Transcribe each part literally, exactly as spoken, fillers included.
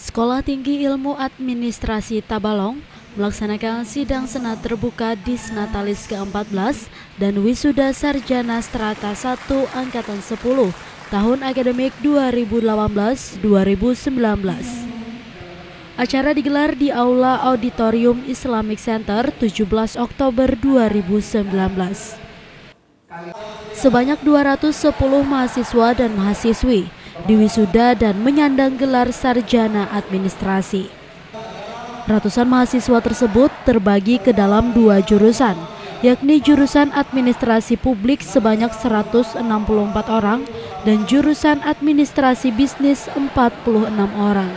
Sekolah Tinggi Ilmu Administrasi Tabalong melaksanakan sidang senat terbuka Disnatalis ke empat belas dan wisuda sarjana strata satu angkatan sepuluh tahun akademik dua ribu delapan belas dua ribu sembilan belas. Acara digelar di Aula Auditorium Islamic Center tujuh belas Oktober dua ribu sembilan belas. Sebanyak dua ratus sepuluh mahasiswa dan mahasiswi diwisuda dan menyandang gelar sarjana administrasi. Ratusan mahasiswa tersebut terbagi ke dalam dua jurusan, yakni jurusan administrasi publik sebanyak seratus enam puluh empat orang dan jurusan administrasi bisnis empat puluh enam orang.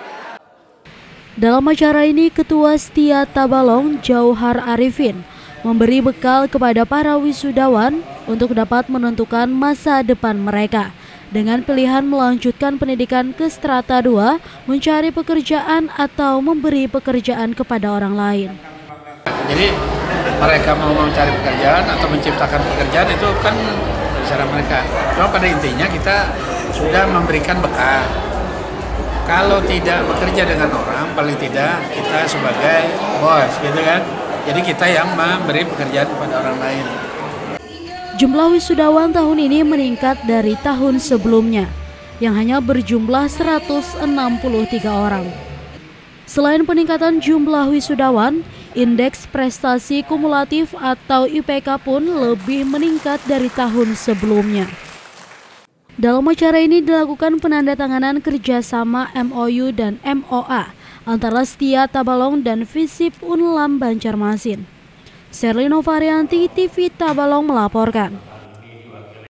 Dalam acara ini, Ketua Setia Tabalong Jauhar Arifin memberi bekal kepada para wisudawan untuk dapat menentukan masa depan mereka dengan pilihan melanjutkan pendidikan ke strata dua, mencari pekerjaan atau memberi pekerjaan kepada orang lain. Jadi mereka mau mencari pekerjaan atau menciptakan pekerjaan itu kan terserah mereka. Cuma pada intinya kita sudah memberikan bekal. Kalau tidak bekerja dengan orang, paling tidak kita sebagai bos, gitu kan. Jadi kita yang memberi pekerjaan kepada orang lain. Jumlah wisudawan tahun ini meningkat dari tahun sebelumnya, yang hanya berjumlah seratus enam puluh tiga orang. Selain peningkatan jumlah wisudawan, indeks prestasi kumulatif atau I P K pun lebih meningkat dari tahun sebelumnya. Dalam acara ini dilakukan penandatanganan kerjasama M O U dan M O A antara Setia Tabalong dan Visip Unlam Banjarmasin. Serlino Varianti, T V Tabalong melaporkan.